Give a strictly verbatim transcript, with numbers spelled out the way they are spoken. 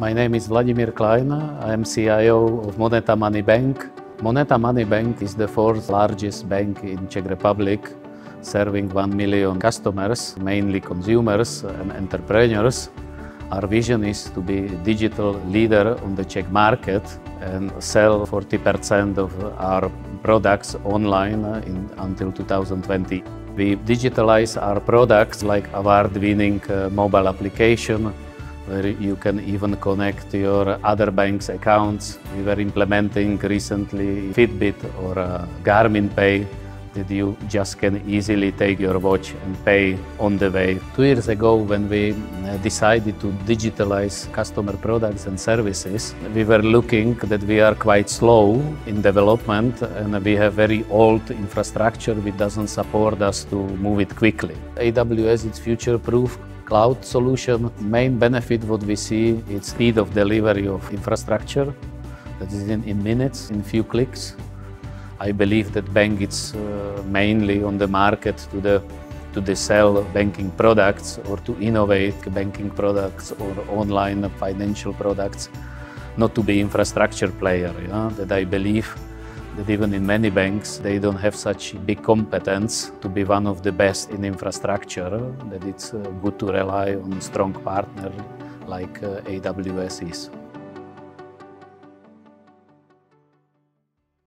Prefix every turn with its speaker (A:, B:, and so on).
A: My name is Vladimir Klein. I am C I O of Moneta Money Bank. Moneta Money Bank is the fourth largest bank in Czech Republic, serving one million customers, mainly consumers and entrepreneurs. Our vision is to be a digital leader on the Czech market and sell forty percent of our products online in, until two thousand twenty. We digitalize our products like award-winning uh, mobile application, where you can even connect your other bank's accounts. We were implementing recently Fitbit or uh, Garmin Pay, that you just can easily take your watch and pay on the way. Two years ago, when we decided to digitalize customer products and services, we were looking that we are quite slow in development and we have very old infrastructure which doesn't support us to move it quickly. A W S is future-proof cloud solution. Main benefit what we see is speed of delivery of infrastructure. That is in, in minutes, in few clicks. I believe that bank is uh, mainly on the market to the to the sell banking products or to innovate banking products or online financial products, not to be infrastructure player. You know? That I believe that even in many banks they don't have such big competence to be one of the best in infrastructure. That it's uh, good to rely on a strong partner like uh, A W S is.